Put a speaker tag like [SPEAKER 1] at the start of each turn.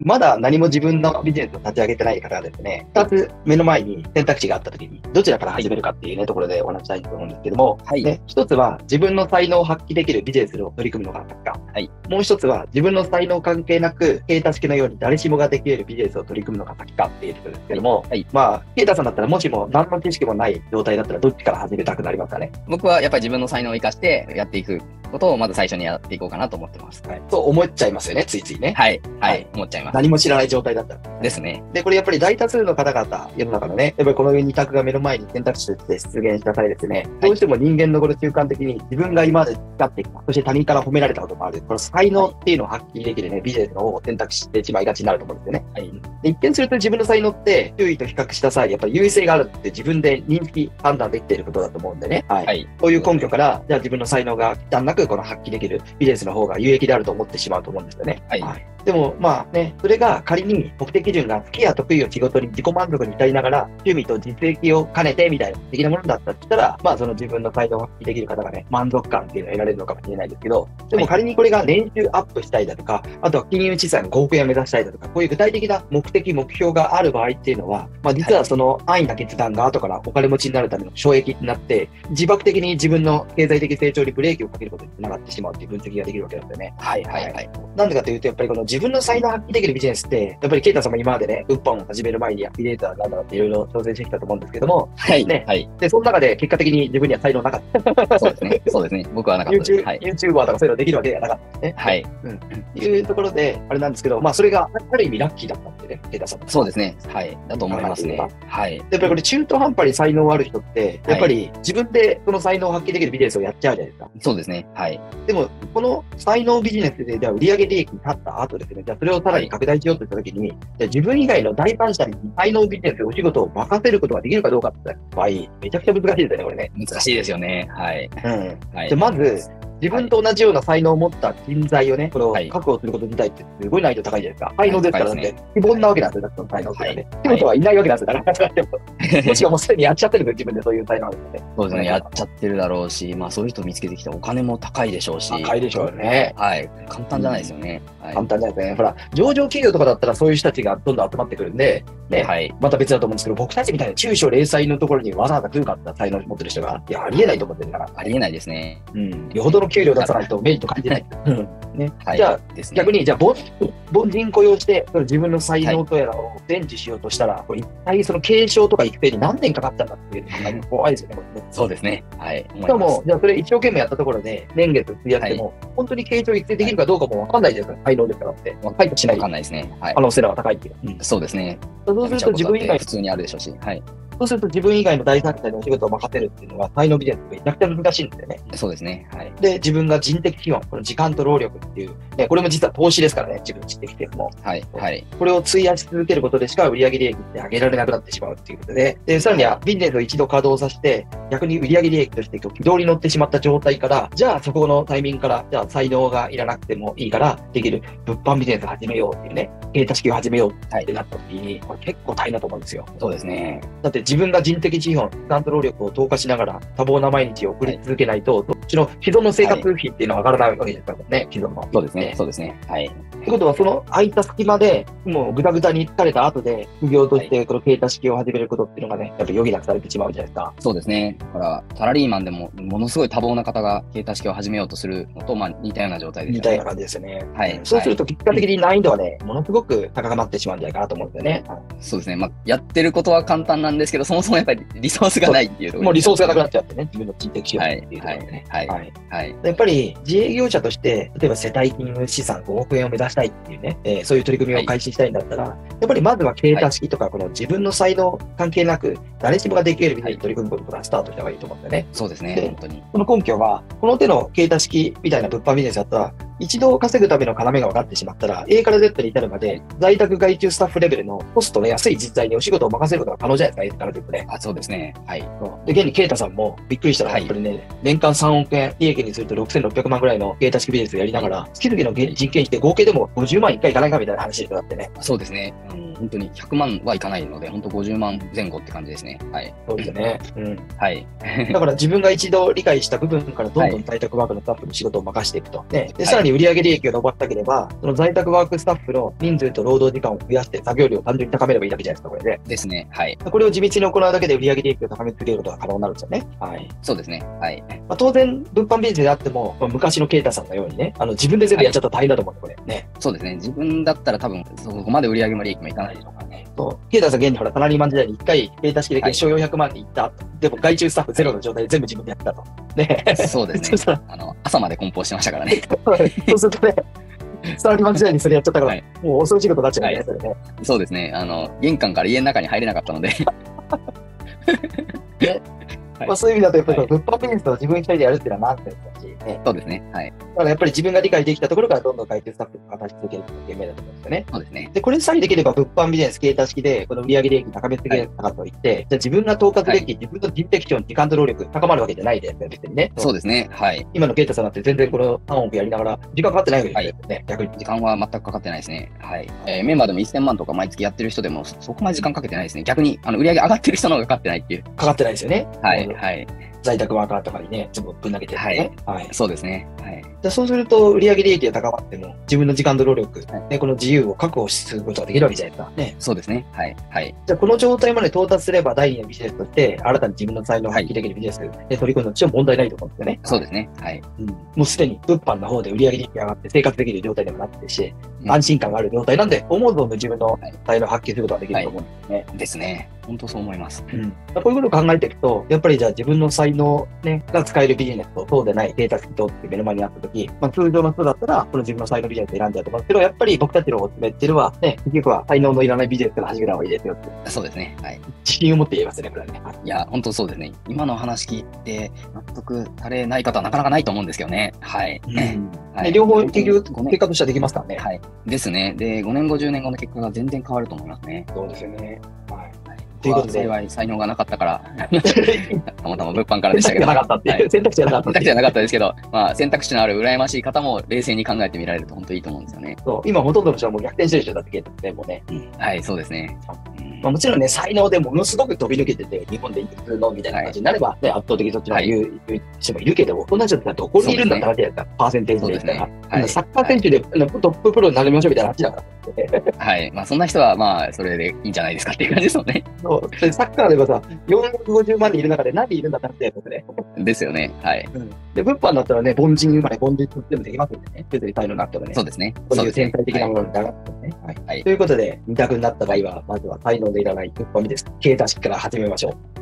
[SPEAKER 1] まだ何も自分のビジネスを立ち上げてない方がですね、2つ目の前に選択肢があったときに、どちらから始めるかっていうね、ところでお話したいと思うんですけども、
[SPEAKER 2] はい。
[SPEAKER 1] ね、1つは自分の才能を発揮できるビジネスを取り組むのが先か、
[SPEAKER 2] はい。
[SPEAKER 1] もう1つは自分の才能関係なく、ケイタ式のように誰しもができるビジネスを取り組むのが先かっていうところですけども、
[SPEAKER 2] はい。
[SPEAKER 1] まあ、ケイタさんだったらもしも何の知識もない状態だったらどっちから始めたくなりますかね。
[SPEAKER 2] 僕はやっぱり自分の才能を生かしてやっていくことをまず最初にやっていこうかなと思ってます。
[SPEAKER 1] はい。と思っちゃいますよね、ついついね。
[SPEAKER 2] はい。はい。思っちゃいます。
[SPEAKER 1] 何も知らない状態だったら。
[SPEAKER 2] ですね。
[SPEAKER 1] で、これやっぱり大多数の方々、世の中のね、やっぱりこの2択が目の前に選択肢として出現した際ですね、どうしても人間のこの習慣的に自分が今まで培ってきた、そして他人から褒められたこともある、この才能っていうのを発揮できるね、ビジネスの方を選択してしまいがちになると思うんですよね。
[SPEAKER 2] はい。
[SPEAKER 1] で、一見すると自分の才能って周囲と比較した際、やっぱり優位性があるって自分で認識、判断できていることだと思うんでね。はい。
[SPEAKER 2] はい。
[SPEAKER 1] そういう根拠から、じゃあ自分の才能が忌憚なくこの発揮できるビジネスの方が有益であると思ってしまうと思うんですよね。
[SPEAKER 2] はい。
[SPEAKER 1] でも、まあね、それが仮に目的基準が好きや得意を仕事に自己満足に至りながら、趣味と実益を兼ねてみたいな的なものだったとしたら、まあその自分の才能を発揮できる方がね、満足感っていうのを得られるのかもしれないですけど、でも仮にこれが年収アップしたいだとか、あとは金融資産5億円を目指したいだとか、こういう具体的な目的、目標がある場合っていうのは、まあ実はその安易な決断が後からお金持ちになるための障壁になって、自爆的に自分の経済的成長にブレーキをかけることにつながってしまうっていう分析ができるわけなんですよね。
[SPEAKER 2] はい。はい。はい。
[SPEAKER 1] なんでかというと、やっぱりこの自分の才能を発揮できるビジネスって、やっぱりケイタさんも今までね、物販を始める前にアフィリエイターなんだっていろいろ挑戦してきたと思うんですけども、
[SPEAKER 2] はい。
[SPEAKER 1] ね。
[SPEAKER 2] はい。
[SPEAKER 1] で、その中で結果的に自分には才能なかった。
[SPEAKER 2] そうですね。そうですね。僕はなかったです。はい。
[SPEAKER 1] YouTuber とかそういうのできるわけではなかったね。
[SPEAKER 2] はい。
[SPEAKER 1] いうところで、あれなんですけど、まあそれがある意味ラッキーだったんでね、ケイタさん。
[SPEAKER 2] そうですね。はい。だと思いますね。はい。
[SPEAKER 1] やっぱりこれ中途半端に才能ある人って、やっぱり自分でその才能を発揮できるビジネスをやっちゃうじゃないですか。
[SPEAKER 2] そうですね。はい。
[SPEAKER 1] でも、この才能ビジネスで、じゃあ売上利益に立った後ですね、じゃあそれをさらに拡大しようとしたときに、じゃあ自分以外の第三者に才能ビジネス、お仕事を任せることができるかどうかって場合、めちゃくちゃ難しいですよね、これね。
[SPEAKER 2] 難しいですよね。はい。
[SPEAKER 1] はい。じゃあまず、自分と同じような才能を持った人材をね、これを確保すること自体ってすごい難易度高いじゃないですか。才能ですから、だって非凡なわけなんですよ、その才能ってね。仕事はいないわけなんですよ、なかなかでも。もしくはもうすでにやっちゃってるんですよ、自分でそういう才能なんですね。
[SPEAKER 2] そうですね、やっちゃってるだろうし、まあそういう人を見つけてきたお金も高いでしょうし。
[SPEAKER 1] 高いでしょうね。
[SPEAKER 2] はい。簡単じゃないですよね。
[SPEAKER 1] 簡単じゃないですね。ほら、上場企業とかだったらそういう人たちがどんどん集まってくるんで、ね、また別だと思うんですけど、僕たちみたいな中小零細のところにわざわざ来るかった才能を持ってる人が、いや、ありえないと思ってるから。
[SPEAKER 2] ありえないですね。
[SPEAKER 1] よほどの給料出さないとメリット感じない。ね。じゃあ、逆に、じゃあ、凡人雇用して、自分の才能とやらを伝授しようとしたら、これ一体その継承とか育成に何年かかったんだっていうのが怖いですよね、これね。
[SPEAKER 2] そうですね。はい。
[SPEAKER 1] しかも、じゃあそれ一生懸命やったところで、年月費やしても、本当に継承育成できるかどうかもわかんないじゃないですか、才能ですからって。若いとしない。
[SPEAKER 2] わかんないですね。
[SPEAKER 1] 可能性が高いっていう。
[SPEAKER 2] そうですね。
[SPEAKER 1] そうすると自分以外
[SPEAKER 2] 普通にあるでしょうし。はい。
[SPEAKER 1] そうすると自分以外の第三者にお仕事を任せるっていうのが才能ビジネスってめちゃくちゃ難しいんですよね。
[SPEAKER 2] そうですね。はい。
[SPEAKER 1] で、自分が人的資本、この時間と労力っていう、ね、これも実は投資ですからね、自分の人的資本も。
[SPEAKER 2] はい。はい。
[SPEAKER 1] これを費やし続けることでしか売上利益って上げられなくなってしまうっていうことで、で、さらにはビジネスを一度稼働させて、逆に売上利益として軌道に乗ってしまった状態から、じゃあそこのタイミングから、じゃあ才能がいらなくてもいいから、できる物販ビジネスを始めようっていうね、データ式を始めようってなった時に、これ結構大変だと思うんですよ。
[SPEAKER 2] そうですね。
[SPEAKER 1] だって自分が人的資本、時間と労力を投下しながら多忙な毎日を送り続けないと、そっちの既存の生活費っていうのは上がらないわけですからね、既存の。
[SPEAKER 2] そうですね。そうですね。はい。
[SPEAKER 1] ってことは、その空いた隙間で、もうぐたぐたに疲れた後で、副業としてこのデータ式を始めることっていうのがね、やっぱり余儀なくされてしまうじゃないですか。
[SPEAKER 2] そうですね。だから、サラリーマンでも、ものすごい多忙な方がデータ式を始めようとするのと、まあ似たような状態です、ね。
[SPEAKER 1] 似たような感じですよね。
[SPEAKER 2] はい。
[SPEAKER 1] そうすると、結果的に難易度はね、ものすごく高くなってしまうんじゃないかなと思うんですよね。
[SPEAKER 2] そうですね。まあ、やってることは簡単なんですけど、そもそもやっぱりリソースがないっていうところ。
[SPEAKER 1] もうリソースがなくなっちゃってね、自分の人的資本っていうところでね。
[SPEAKER 2] はい。はい。
[SPEAKER 1] やっぱり自営業者として、例えば世帯金融資産5億円を目指したいっていうね、そういう取り組みを開始したいんだったら、やっぱりまずはデータ式とか、この自分の才能関係なく、誰しもができるビジネスに取り組むことからスタートした方がいいと思うんだよね。
[SPEAKER 2] そうですね、本当に。
[SPEAKER 1] この根拠は、この手のデータ式みたいな物販ビジネスだったら、一度稼ぐための要が分かってしまったら、A から Z に至るまで、在宅外注スタッフレベルのコストの安い実在にお仕事を任せることが可能じゃないですか、A から Z で。
[SPEAKER 2] そうですね。はい。
[SPEAKER 1] で、現にケイタさんもびっくりしたら、やっぱりね、年間3億円、利益にすると6600万ぐらいのデータ式ビジネスをやりながら、月々の人件費で合計でも50万いかいかないかみたいな話でだってね。
[SPEAKER 2] そうですね。本当に100万はいかないので、本当50万前後って感じですね。はい。
[SPEAKER 1] そうですね。
[SPEAKER 2] はい。
[SPEAKER 1] だから自分が一度理解した部分からどんどん在宅ワークのスタッフに仕事を任せていくと。で、さらに売上利益を伸ばしたければ、その在宅ワークスタッフの人すると労働時間を増やして作業量を単純に高めればいいだけじゃないですか、これで。
[SPEAKER 2] ですね。はい。
[SPEAKER 1] これを地道に行うだけで売上利益を高め続けることが可能になるんですよね。はい。
[SPEAKER 2] そうですね。はい。
[SPEAKER 1] 当然、物販ビジネスであっても、昔のケイタさんのようにね、自分で全部やっちゃったら大変だと思うんで、これね。
[SPEAKER 2] そうですね。自分だったら多分、そこまで売上も利益もいかないでしょうからね。
[SPEAKER 1] そう。ケイタさん現にほら、サラリーマン時代に1回、データ式で月賞400万に行った。でも、外注スタッフゼロの状態で全部自分でやったと。ね。
[SPEAKER 2] そうですね。朝まで梱包してましたからね。
[SPEAKER 1] そうするとね、サラリーマン時代にそれやっちゃったから、もう恐ろしいことになっちゃうね、それね。
[SPEAKER 2] そうですね。玄関から家の中に入れなかったので。
[SPEAKER 1] そういう意味だと、やっぱり物販ビジネスを自分一人でやるっていうのはナンセンスだし、ね。
[SPEAKER 2] そうですね。はい。
[SPEAKER 1] だからやっぱり自分が理解できたところからどんどん外注スタッフを話し続けるっていう夢だと思うんですよね。
[SPEAKER 2] そうですね。
[SPEAKER 1] で、これさえできれば物販ビジネス形態式で、この売上利益高め続けるかといって、じゃあ自分が統括でき、自分の人的基調の時間と労力高まるわけじゃないですよ、別にね。
[SPEAKER 2] そうですね。はい。
[SPEAKER 1] 今のケイタさんだって全然この3音符やりながら、時間かかってないわけですよね、逆に。
[SPEAKER 2] 時間は全くかかってないですね。はい。メンバーでも1000万とか毎月やってる人でも、そこまで時間かけてないですね。逆に、売上上がってる人の方がかかってないっていう。
[SPEAKER 1] かかってないですよね。
[SPEAKER 2] はい。はい。
[SPEAKER 1] 在宅ワーカーとかにね、全部ぶん投げてるね。
[SPEAKER 2] はい。そうですね。はい。
[SPEAKER 1] じゃそうすると、売上利益が高まっても、自分の時間と労力、ね、この自由を確保することができるわけじゃないですか。ね。
[SPEAKER 2] そうですね。はい。はい。
[SPEAKER 1] じゃあ、この状態まで到達すれば、第二のビジネスとして、新たに自分の才能を発揮できるビジネスで取り組むのは問題ないと思うんですよね。
[SPEAKER 2] そうですね。はい。
[SPEAKER 1] もうすでに物販の方で売上利益が上がって生活できる状態でもなってし、安心感がある状態なんで、思う存分自分の才能を発揮することができると思うんですね。
[SPEAKER 2] ですね。本当そう思います。
[SPEAKER 1] こういうことを考えていくと、やっぱりじゃあ自分の才能、ね、が使えるビジネスとそうでないデータスキットって目の前にあったとき、通常の人だったら、この自分の才能ビジネスを選んじゃうと思うんですけど、やっぱり僕たちのお勧めっていうのは、ね、結局は才能のいらないビジネスから始めた方がいいですよって。
[SPEAKER 2] そうですね。はい。
[SPEAKER 1] 自信を持って言えますね、これはね。
[SPEAKER 2] いや、本当そうですね。今の話聞いて納得されない方はなかなかないと思うんですけどね。はい。
[SPEAKER 1] 両方結局、結果としてはできますからね。
[SPEAKER 2] はい。ですね。で、5年後、10年後の結果が全然変わると思いますね。
[SPEAKER 1] そうですよね。はい。
[SPEAKER 2] ということで、幸い才能がなかったから、たまたま物販からでしたけど。
[SPEAKER 1] 選択肢がなかったっていう。選択肢がなかった。
[SPEAKER 2] 選択肢がなかったですけど、選択肢のある羨ましい方も冷静に考えてみられると本当にいいと思うんですよね。
[SPEAKER 1] そう。今ほとんどの人はもう逆転してる人だって聞いてますね、もうね。
[SPEAKER 2] はい、そうですね。
[SPEAKER 1] もちろんね、才能でものすごく飛び抜けてて、日本でいくつのみたいな感じになれば、ね、圧倒的そっちの言う人もいるけど、そんな人ってどこにいるんだって話だったら、パーセンテージで言ったら、サッカー選手でトッププロになりましょうみたいな話だから。
[SPEAKER 2] はい。そんな人は、それでいいんじゃないですかっていう感じですよね。
[SPEAKER 1] そう。サッカーでもさ、450万人いる中で何人いるんだって話だよね。
[SPEAKER 2] ですよね。はい。
[SPEAKER 1] で、物販だったらね、凡人生まれ、凡人でもできますんでね。別に才能なくてもね。
[SPEAKER 2] そうですね。
[SPEAKER 1] そういう天才的なものにならなくてもね。はい。ということで、2択になった場合は、まずは才能でいらない物販ビジネス、経営式から始めましょう。